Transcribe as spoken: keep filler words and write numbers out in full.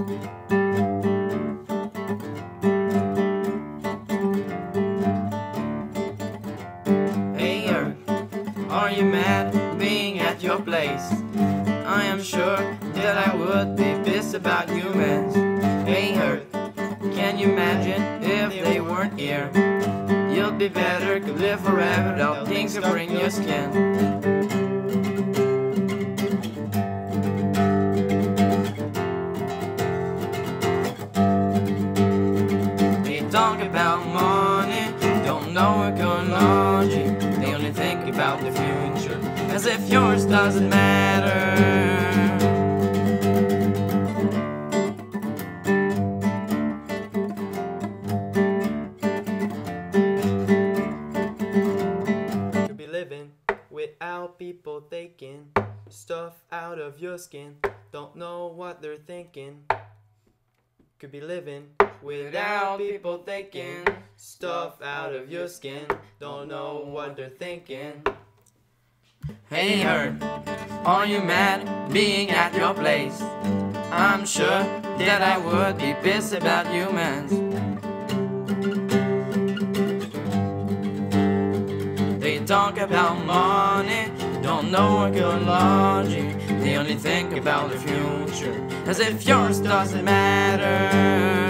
Hey Earth, are you mad being at your place? I am sure that I would be pissed about humans. Hey Earth, can you imagine if they weren't here? You'd be better, could live forever without things covering your skin. They talk about money, don't know ecology. They only think about the future, as if yours doesn't matter. Living without people taking stuff out of your skin. Don't know what they're thinking. Could be living without people taking stuff out of your skin. Don't know what they're thinking. Hey Earth, are you mad being at your place? I'm sure that I would be pissed about humans. They talk about money, don't know ecology. They only think about the future, as if yours doesn't matter.